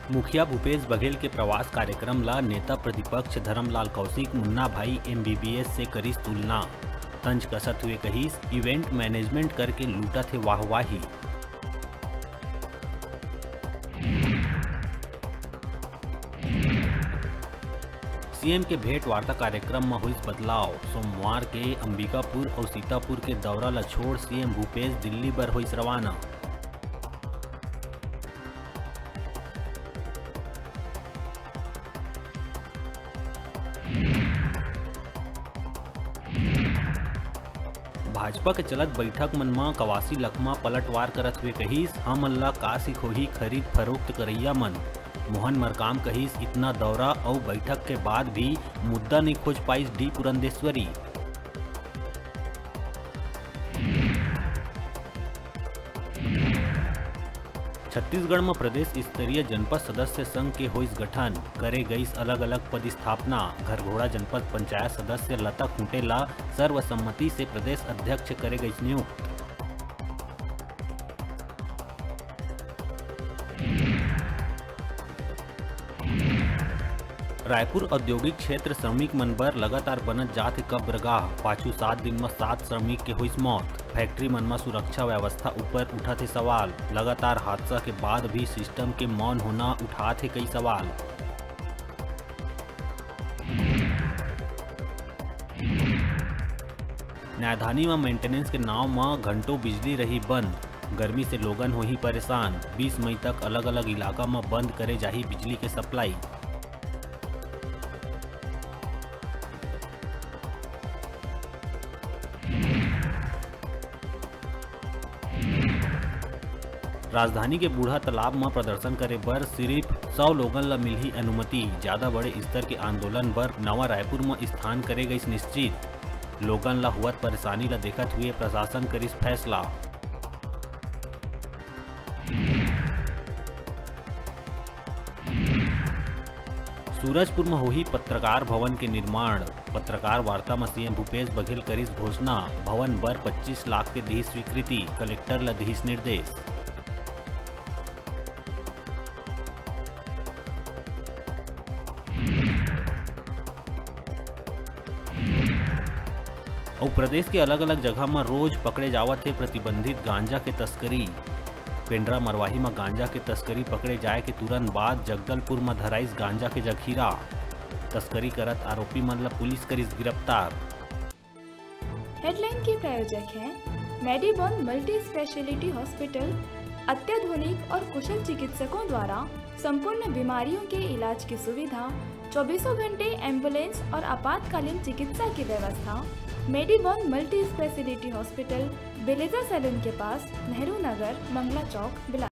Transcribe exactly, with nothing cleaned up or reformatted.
मुखिया भूपेश बघेल के प्रवास कार्यक्रम ला नेता प्रतिपक्ष धर्मलाल कौशिक मुन्ना भाई एमबीबीएस से करीस तुलना। तंज कसत हुए कहीस इवेंट मैनेजमेंट करके लूटा थे वाहवाही। सीएम के भेंट वार्ता कार्यक्रम में हुई बदलाव। सोमवार के अंबिकापुर और सीतापुर के दौरा ला छोड़ सीएम भूपेश दिल्ली बर हुई रवाना। भाजपा के चलत बैठक मन में कवासी लखमा पलटवार करत हुए कहीस हमन ला का सिखोही खरीद फरोख्त करैया मन। मोहन मरकाम कहीस इतना दौरा और बैठक के बाद भी मुद्दा नहीं खोज पाईस डी पुरंदेश्वरी। छत्तीसगढ़ में प्रदेश स्तरीय जनपद सदस्य संघ के होइस गठन करे गईस अलग अलग पद स्थापना। घरघोड़ा जनपद पंचायत सदस्य लता खूंटे ला सर्वसम्मति से प्रदेश अध्यक्ष करे गईस नियुक्त। रायपुर औद्योगिक क्षेत्र श्रमिक मन बर लगातार बनत जात कब्रगाह। पाछू सात दिन में सात श्रमिक के हुई मौत। फैक्ट्री मन में सुरक्षा व्यवस्था ऊपर उठा थे सवाल। लगातार हादसा के बाद भी सिस्टम के मौन होना उठा थे कई सवाल। न्यायधानी में मेंटेनेंस के नाव में घंटों बिजली रही बंद। गर्मी से लोगन हो ही परेशान। बीस मई तक अलग अलग इलाका में बंद करे जाही बिजली के सप्लाई। राजधानी के बूढ़ा तालाब में प्रदर्शन करे बर सिर्फ सौ लोगन ला मिली अनुमति। ज्यादा बड़े स्तर के आंदोलन बर नवा रायपुर में स्थान करे गई निश्चित। लोगन ला हुआ परेशानी ला देखत हुए प्रशासन करिस फैसला। सूरजपुर में होही पत्रकार भवन के निर्माण। पत्रकार वार्ता में सीएम भूपेश बघेल करिस घोषणा। भवन बर पच्चीस लाख के दी स्वीकृति। कलेक्टर ला दिस निर्देश। और प्रदेश के अलग अलग जगह में रोज पकड़े जावत है प्रतिबंधित गांजा के तस्करी। पेंड्रा मरवाही में गांजा के तस्करी पकड़े जाए के तुरंत बाद जगदलपुर में धराइस गांजा के जखीरा। तस्करी करत आरोपी मन ला पुलिस करिस गिरफ्तार। हेडलाइन के प्रायोजक हैं मेडिबॉन मल्टी स्पेशलिटी हॉस्पिटल। अत्याधुनिक और कुशल चिकित्सकों द्वारा संपूर्ण बीमारियों के इलाज की सुविधा, चौबीसों घंटे एम्बुलेंस और आपातकालीन चिकित्सा की व्यवस्था। Medibon multi speciality hospital, Beleza salon के पास, नेहरू नगर, मंगला चौक, बिलासपुर।